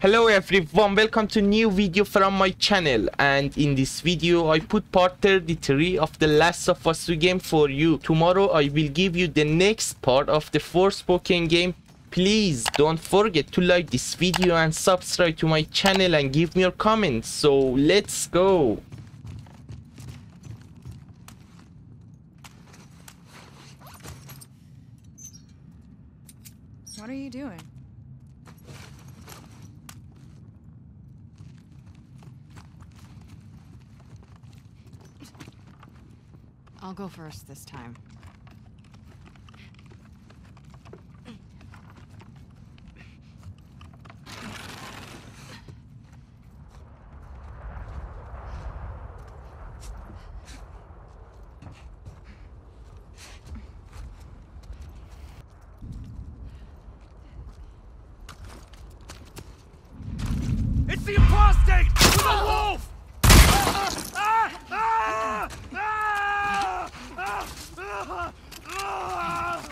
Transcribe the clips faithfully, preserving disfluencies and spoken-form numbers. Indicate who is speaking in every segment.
Speaker 1: Hello everyone, welcome to new video from my channel, and in this video I put part thirty-three of the Last of Us two game for you. Tomorrow I will give you the next part of the Forspoken game. Please don't forget to like this video and subscribe to my channel and give me your comments. So let's go.
Speaker 2: What are you doing?
Speaker 3: I'll go first this time.
Speaker 4: It's the apostate with a wolf! Ah! Ah! Ah! Ah! Ah! Ah! Ah!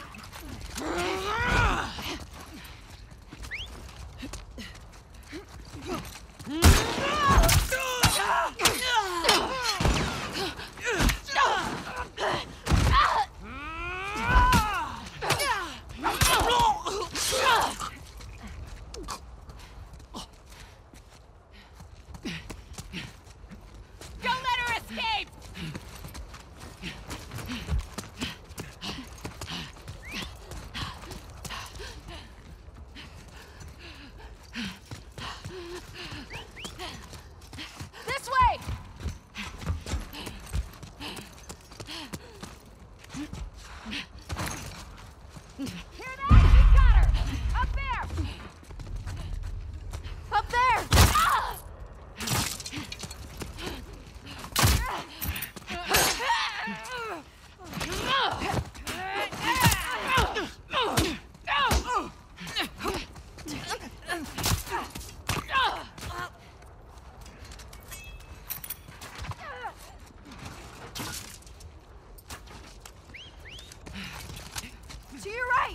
Speaker 2: To your right!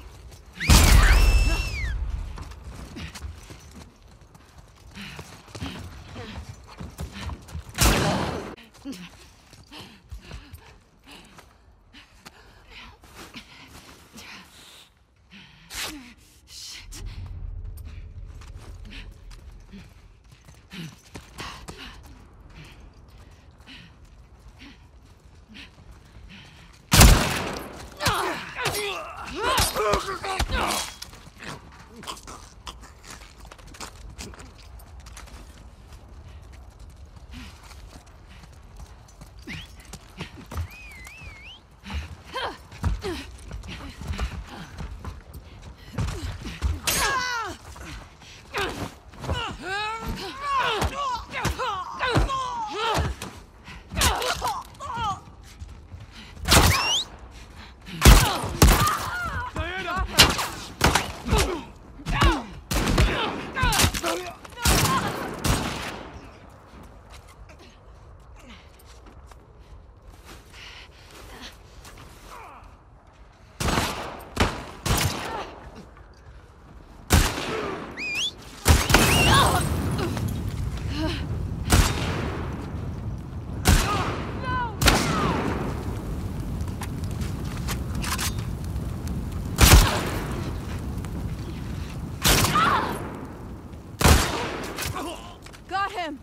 Speaker 2: Got him!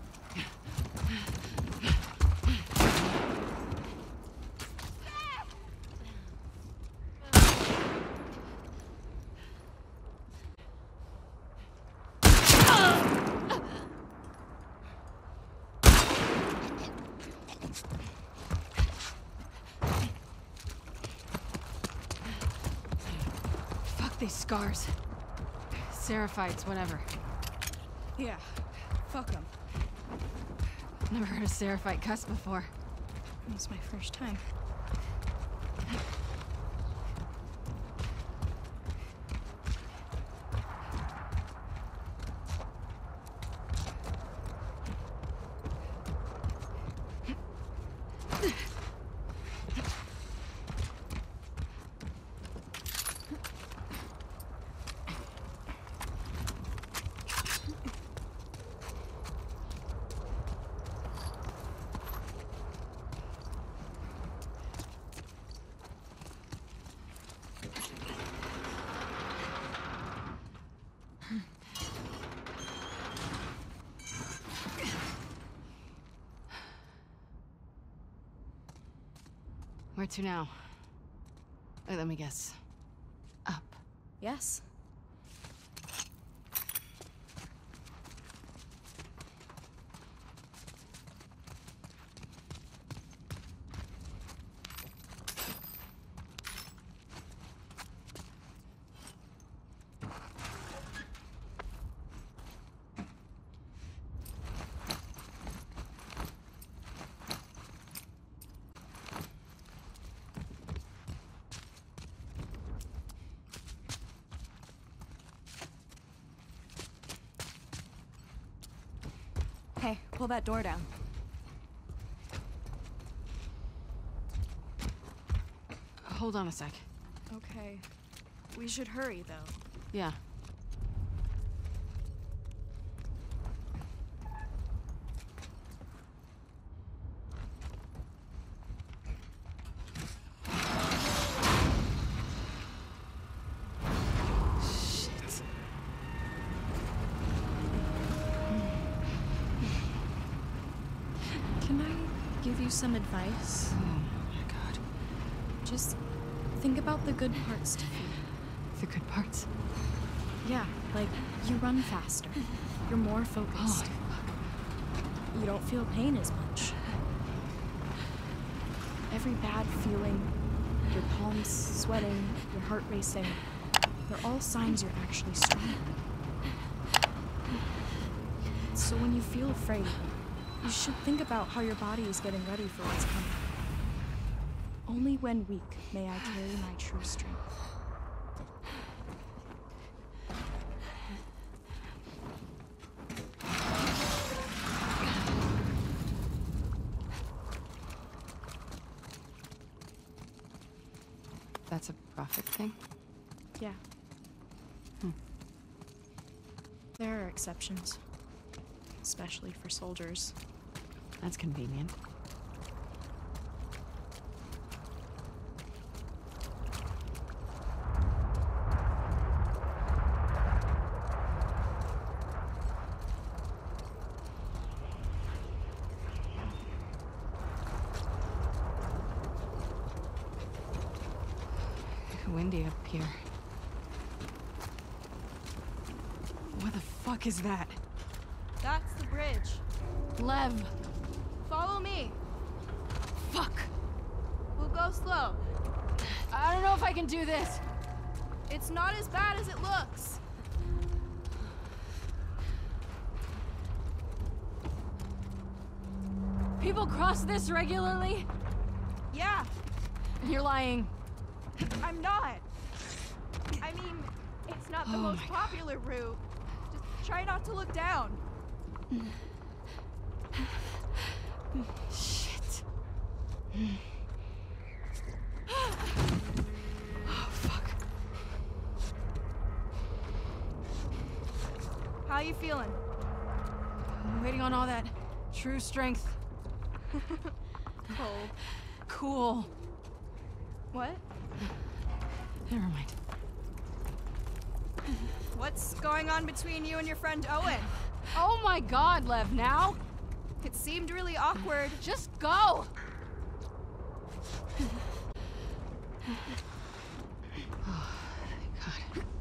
Speaker 3: Fuck these scars. Seraphites, whatever.
Speaker 2: Yeah, fuck him.
Speaker 3: Never heard a Seraphite cuss before.
Speaker 2: It's my first time.
Speaker 3: Where to now? Wait, let me guess. Up.
Speaker 2: Yes. Hey, pull that door down.
Speaker 3: Hold on a sec.
Speaker 2: Okay. We should hurry, though.
Speaker 3: Yeah.
Speaker 2: Give you some advice?
Speaker 3: Oh my god.
Speaker 2: Just think about the good parts to fear.
Speaker 3: The good parts?
Speaker 2: Yeah, like you run faster. You're more focused.
Speaker 3: Oh,
Speaker 2: you don't feel pain as much. Every bad feeling, your palms sweating, your heart racing, they're all signs you're actually strong. So when you feel afraid, you should think about how your body is getting ready for what's coming. Only when weak may I carry my true strength.
Speaker 3: that's a profit thing?
Speaker 2: Yeah.
Speaker 3: Hmm.
Speaker 2: There are exceptions. Especially for soldiers.
Speaker 3: That's convenient. Windy up here. What the fuck is that?
Speaker 2: That's the bridge.
Speaker 3: Lev!
Speaker 2: Follow me.
Speaker 3: Fuck!
Speaker 2: We'll go slow.
Speaker 3: I don't know if I can do this.
Speaker 2: It's not as bad as it looks.
Speaker 3: People cross this regularly?
Speaker 2: Yeah,
Speaker 3: You're lying.
Speaker 2: I'm not. I mean, it's not the
Speaker 3: Oh
Speaker 2: most
Speaker 3: my God.
Speaker 2: popular route. Just try not to look down.
Speaker 3: Shit. Oh, fuck.
Speaker 2: How you feeling?
Speaker 3: I'm waiting on all that true strength.
Speaker 2: Cold.
Speaker 3: Cool.
Speaker 2: What?
Speaker 3: Never mind.
Speaker 2: What's going on between you and your friend Owen?
Speaker 3: Oh my God, Lev, now?
Speaker 2: It seemed really awkward.
Speaker 3: Just go! Oh, thank God.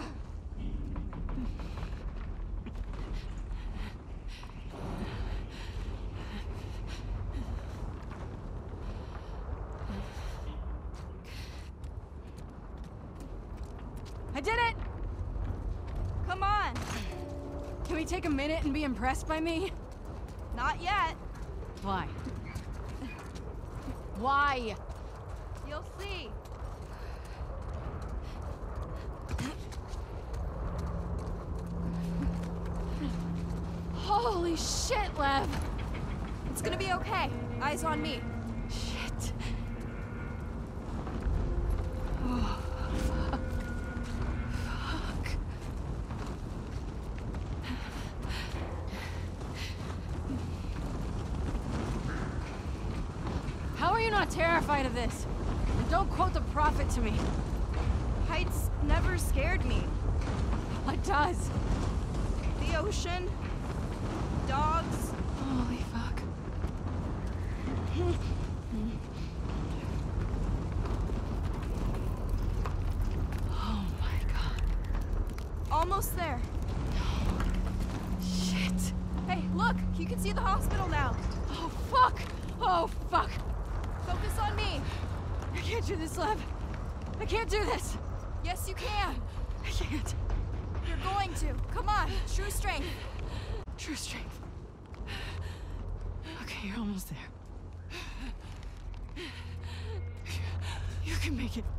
Speaker 3: I did it!
Speaker 2: Come on.
Speaker 3: Can we take a minute and be impressed by me?
Speaker 2: Not yet.
Speaker 3: Why? Why?
Speaker 2: You'll see.
Speaker 3: Holy shit, Lev!
Speaker 2: It's gonna be okay. Eyes on me.
Speaker 3: Shit. Oh, fuck. Fuck. How are you not terrified of this? And don't quote the prophet to me.
Speaker 2: Heights never scared me.
Speaker 3: What does?
Speaker 2: The ocean, dogs.
Speaker 3: Holy fuck.
Speaker 2: Okay, look, you can see the hospital now.
Speaker 3: Oh, fuck! Oh, fuck!
Speaker 2: Focus on me.
Speaker 3: I can't do this, Lev. I can't do this.
Speaker 2: Yes, you can.
Speaker 3: I can't.
Speaker 2: You're going to. Come on, true strength.
Speaker 3: True strength. Okay, you're almost there. You can make it.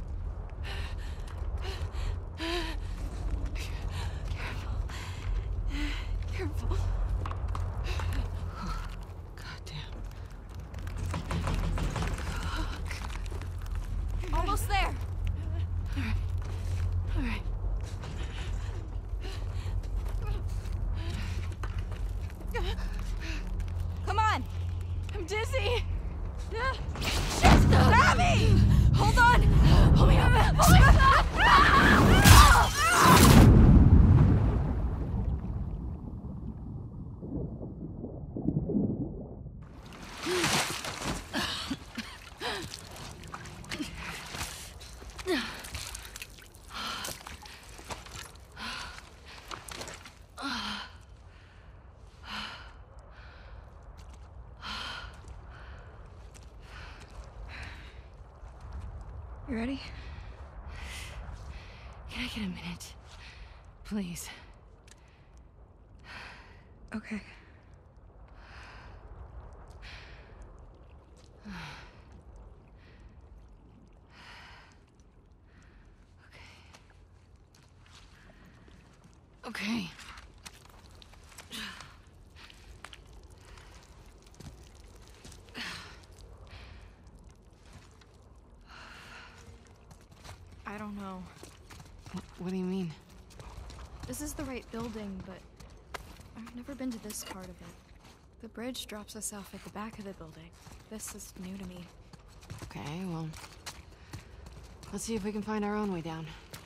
Speaker 3: Careful. Careful. God damn.
Speaker 2: Almost there.
Speaker 3: All right. All right.
Speaker 2: Come on.
Speaker 3: I'm dizzy.
Speaker 2: Shit! Abby!
Speaker 3: Hold on. Hold me up. Hold me up. You ready? Can I get a minute? Please.
Speaker 2: Okay.
Speaker 3: Okay.
Speaker 2: I don't know.
Speaker 3: What, what do you mean?
Speaker 2: This is the right building, but I've never been to this part of it. The bridge drops us off at the back of the building. This is new to me.
Speaker 3: Okay, well, let's see if we can find our own way down.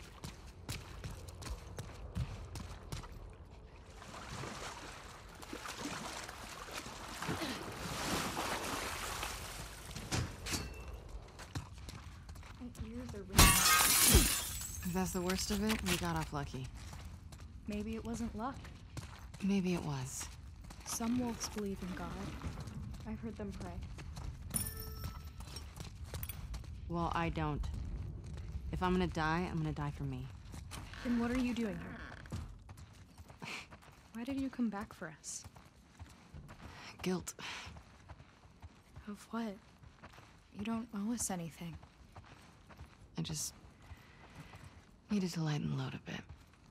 Speaker 2: My ears are ringing.
Speaker 3: If that's the worst of it, we got off lucky.
Speaker 2: Maybe it wasn't luck.
Speaker 3: Maybe it was.
Speaker 2: Some wolves believe in God. I've heard them pray.
Speaker 3: Well, I don't. If I'm gonna die, I'm gonna die for me.
Speaker 2: Then what are you doing here? Why did you come back for us?
Speaker 3: Guilt.
Speaker 2: Of what? You don't owe us anything.
Speaker 3: I just needed to lighten the load a bit.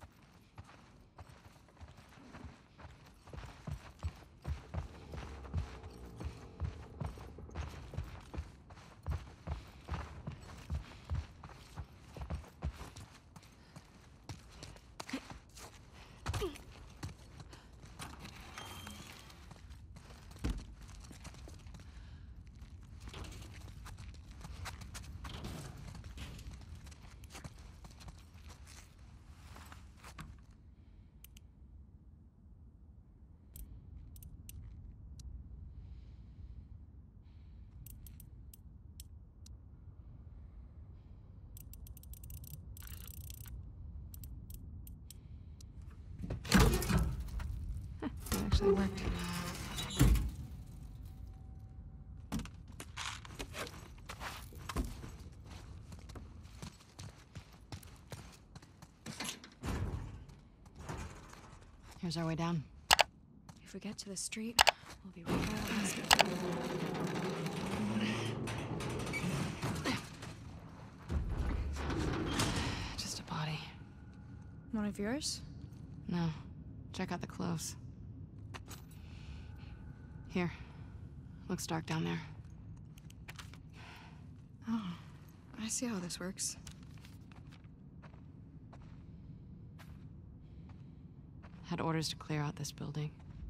Speaker 3: It actually worked. Here's our way down.
Speaker 2: If we get to the street, we'll be right by the hospital.
Speaker 3: Just a body.
Speaker 2: One of yours?
Speaker 3: No. Check out the clothes. Here. Looks dark down there.
Speaker 2: Oh, I see how this works.
Speaker 3: Had orders to clear out this building.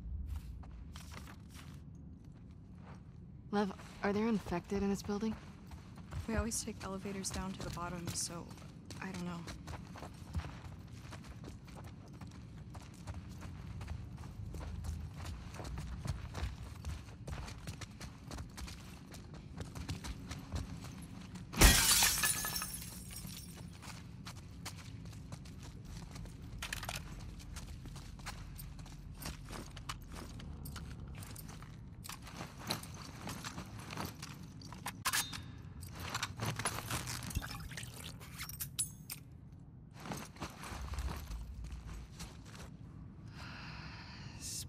Speaker 3: Lev, are there infected in this building?
Speaker 2: We always take elevators down to the bottom, so I don't know.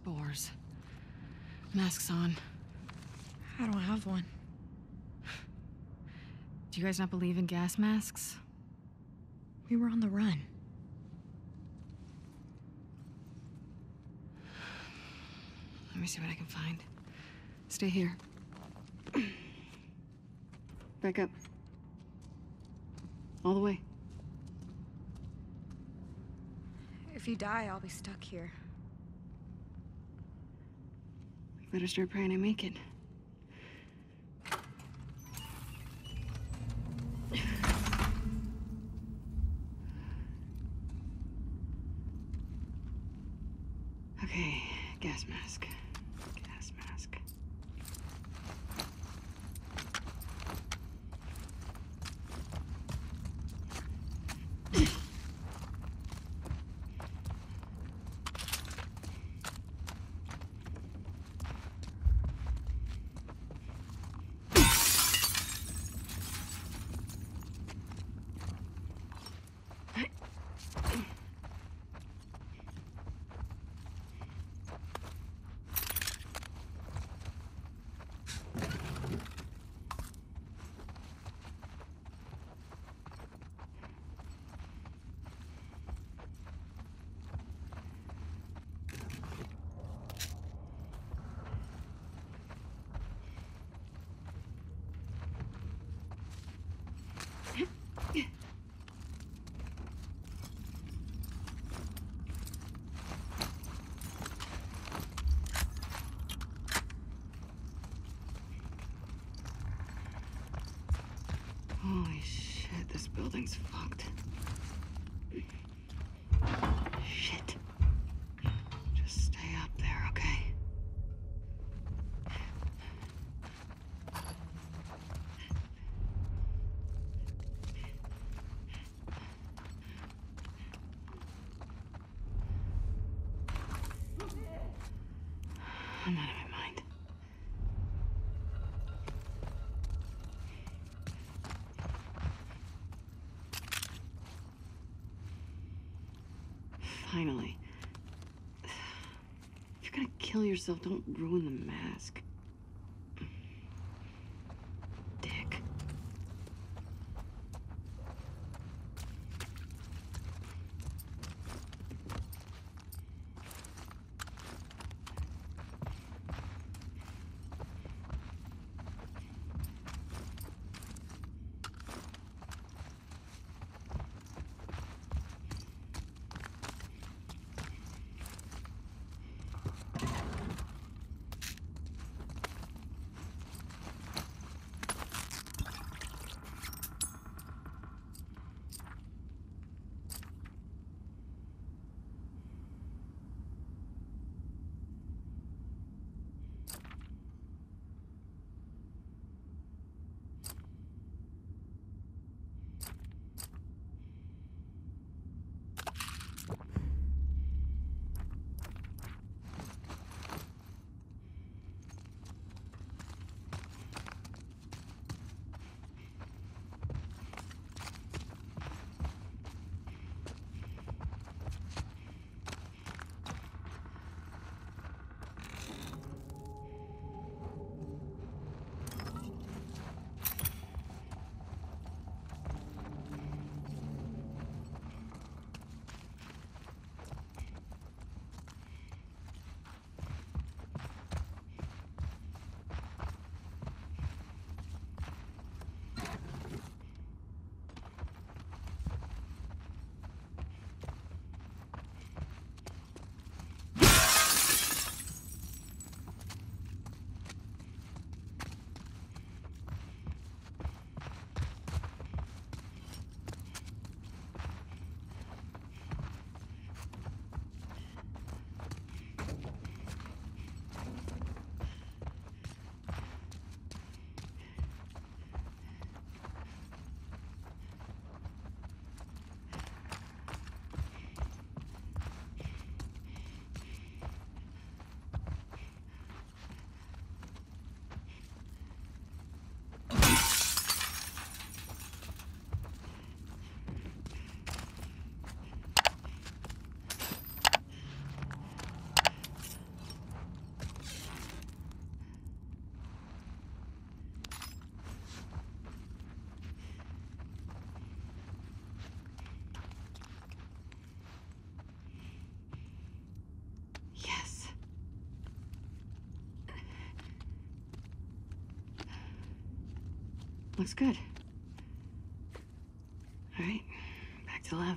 Speaker 3: Spores. Masks on.
Speaker 2: I don't have one.
Speaker 3: Do you guys not believe in gas masks?
Speaker 2: We were on the run.
Speaker 3: Let me see what I can find. Stay here. Back up. All the way.
Speaker 2: If you die, I'll be stuck here.
Speaker 3: We better start praying I make it. Okay, gas mask. Gas mask. Holy shit, this building's fucked. Shit. Just stay up there, okay? I'm out of my mind. Finally. If you're gonna kill yourself, don't ruin the mask. Dick. Looks good. All right, back to Lev.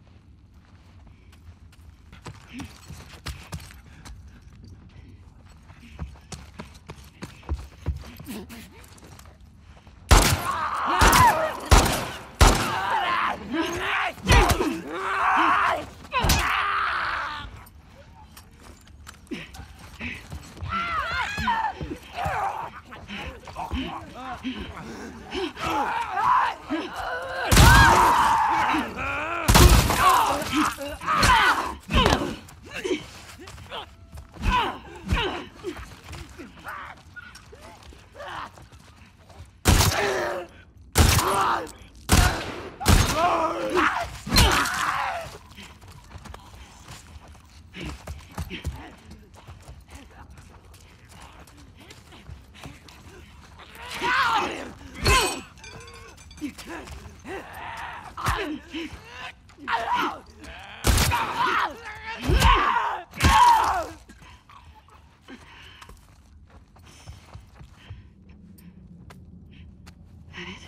Speaker 3: That it?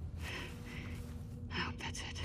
Speaker 3: I hope that's it.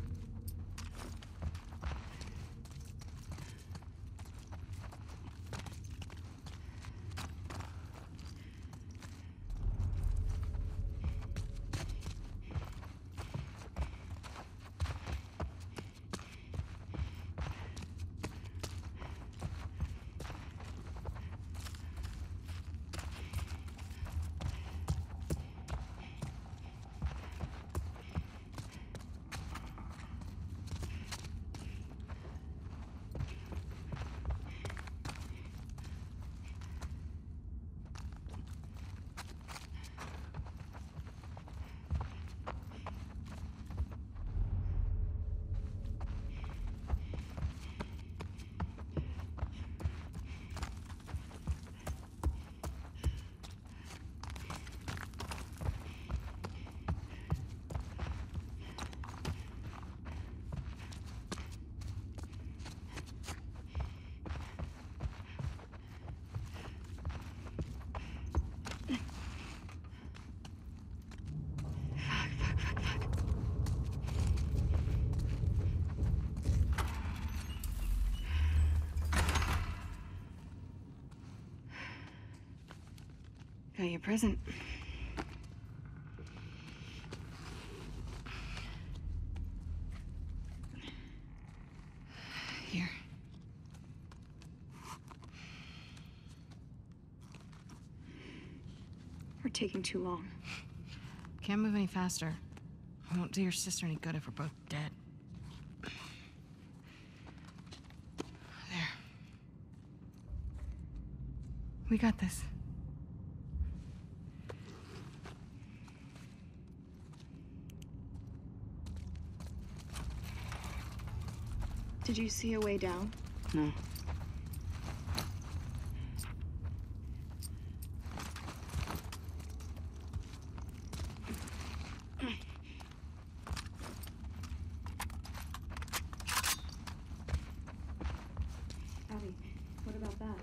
Speaker 3: Got your present. Here.
Speaker 2: We're taking too long.
Speaker 3: Can't move any faster. It won't do your sister any good if we're both dead. There. We got this.
Speaker 2: Did you see a way down?
Speaker 3: No.
Speaker 2: Abby, what about that?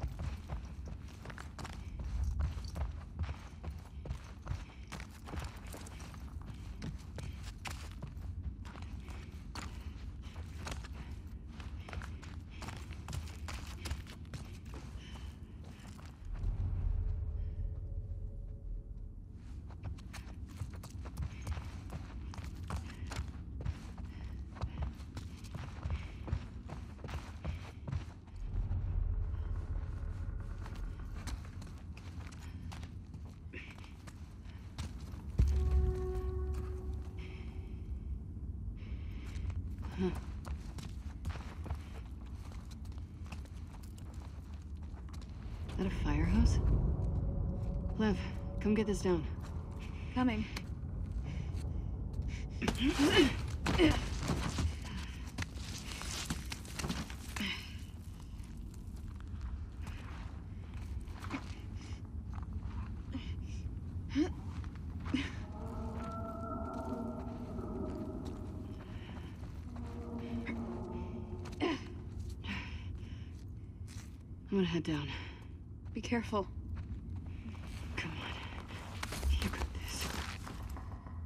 Speaker 3: Huh. Is that a fire hose? Lev, come get this down.
Speaker 2: Coming.
Speaker 3: I'm gonna head down.
Speaker 2: Be careful.
Speaker 3: Come on. You got this.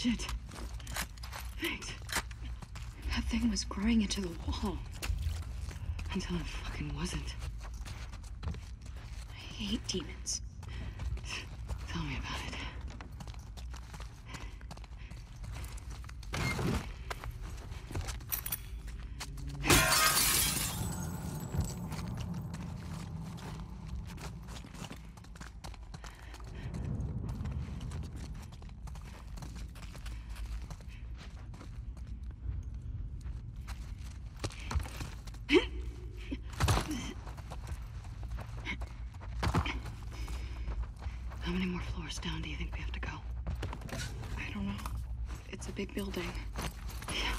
Speaker 3: Shit. Thanks. That thing was growing into the wall. Until it fucking wasn't. I hate demons. Tell me about it. How many more floors down do you think we have to go?
Speaker 2: I don't know. It's a big building.
Speaker 3: Yeah.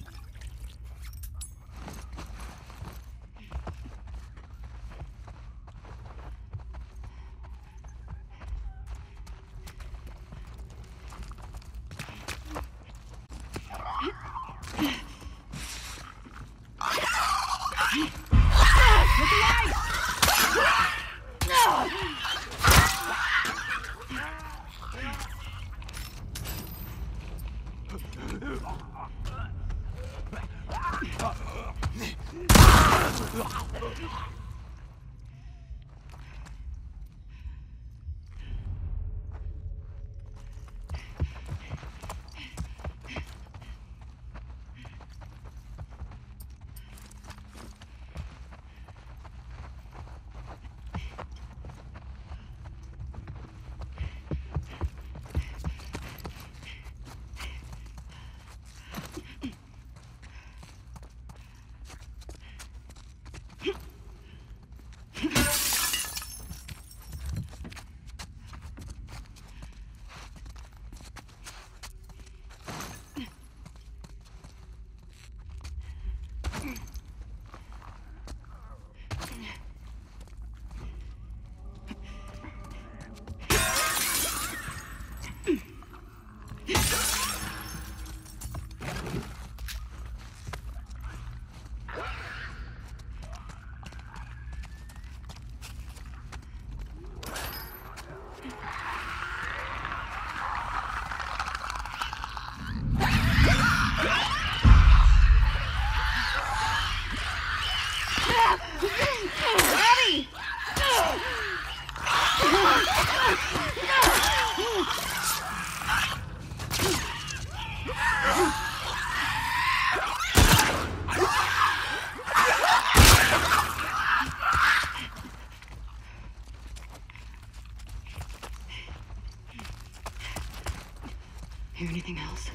Speaker 3: Hear anything else?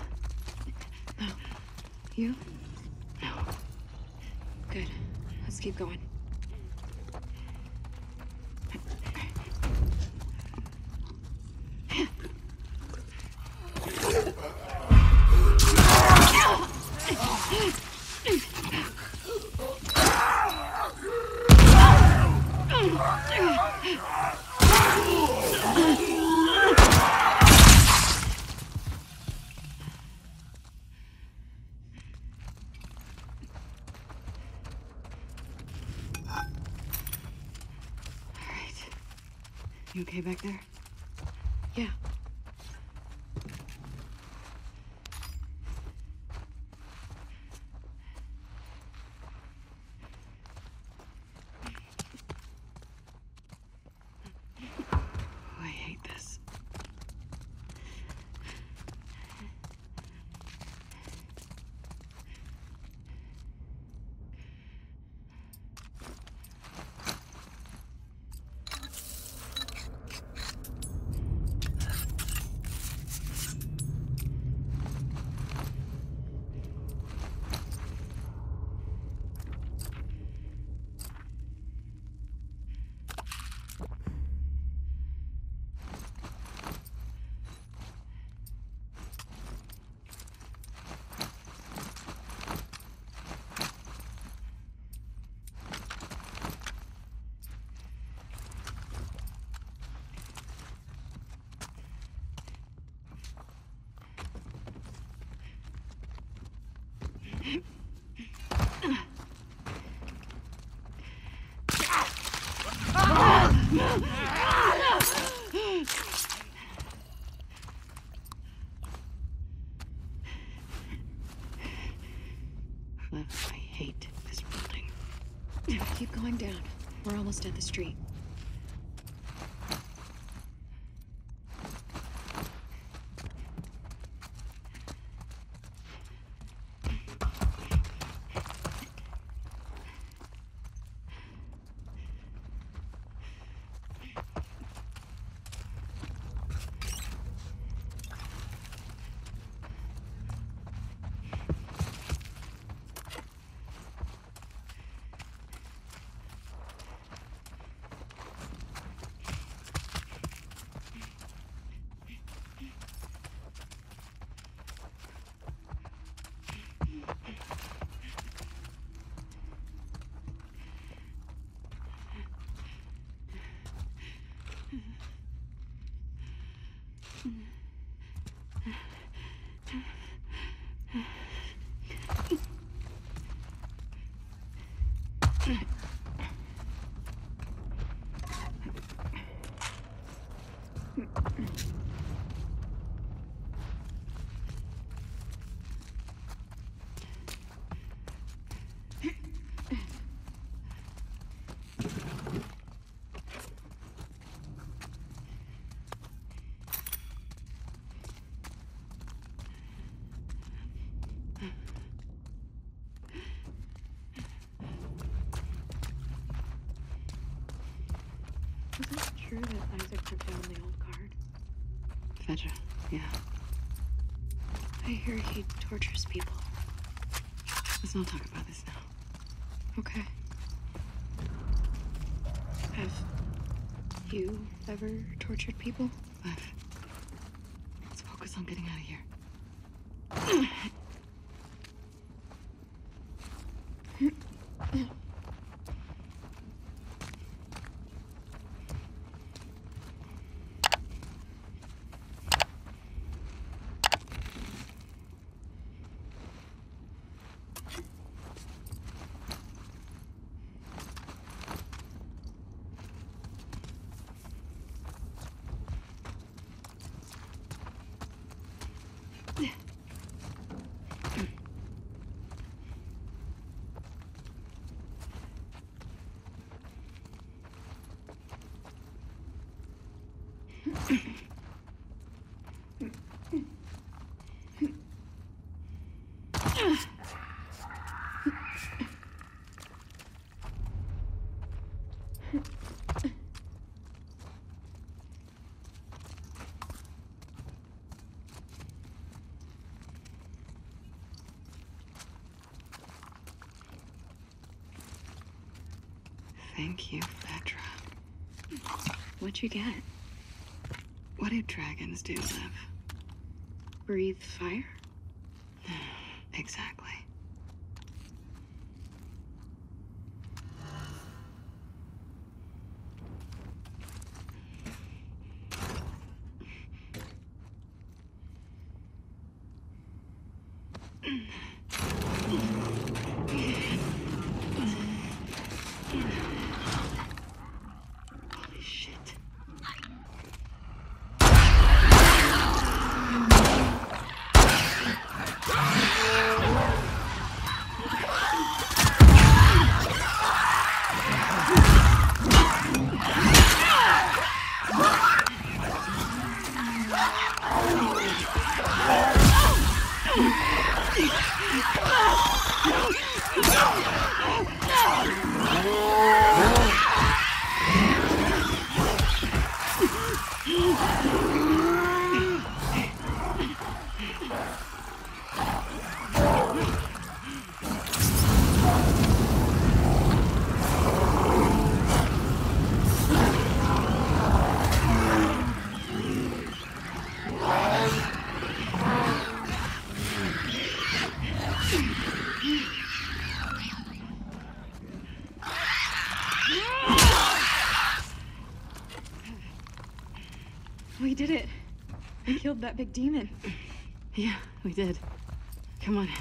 Speaker 3: No. You? No. Good. Let's keep going. You okay back there?
Speaker 2: Yeah.
Speaker 3: I hate this. instead the street. Was it true that Isaac took down the old guard? Fedra, yeah. I hear he tortures people. Let's not talk about this now. Okay. Have you ever tortured people? I've... Let's focus on getting out of here. Thank you, Fedra. What'd you get? What do dragons do, Liv? Breathe fire? Exactly. We did it. We killed that big demon. Yeah, we did. Come on.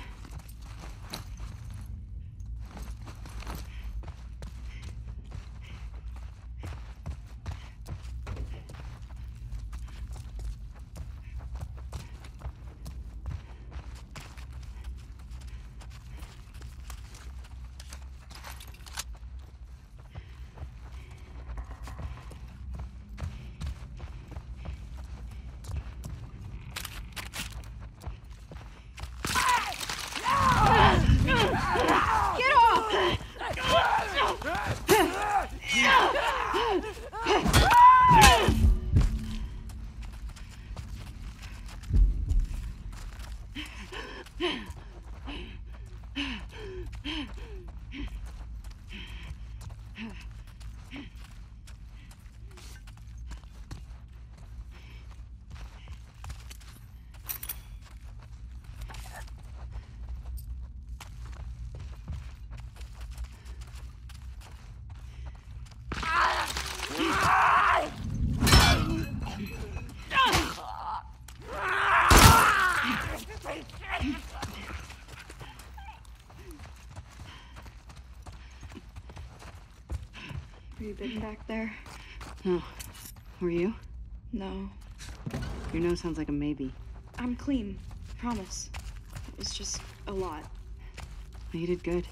Speaker 3: Were you bitten back there? No. Were you? No. Your nose sounds like a maybe.
Speaker 2: I'm clean. Promise. It was just a lot.
Speaker 3: You did good.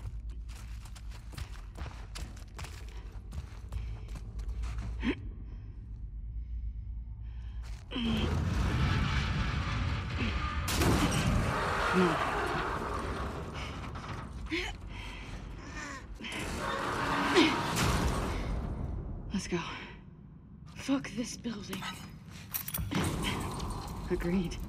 Speaker 3: Come on. Let's go.
Speaker 2: Fuck this building.
Speaker 3: Agreed.